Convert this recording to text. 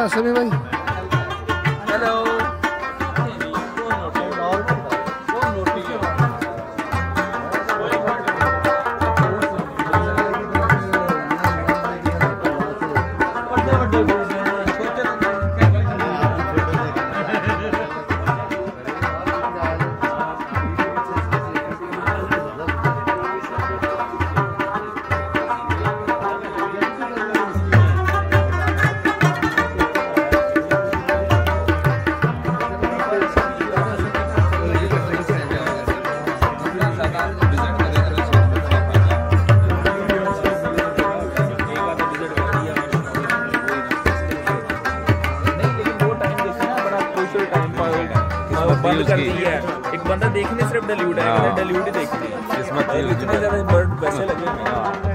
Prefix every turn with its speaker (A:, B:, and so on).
A: समी भाई।
B: हेलो। बंद कर दी है। एक बंदा देखने सिर्फ डिल्यूट है, डिल्यूट ही देखती है। इतने ज्यादा बर्ड वैसे लगे।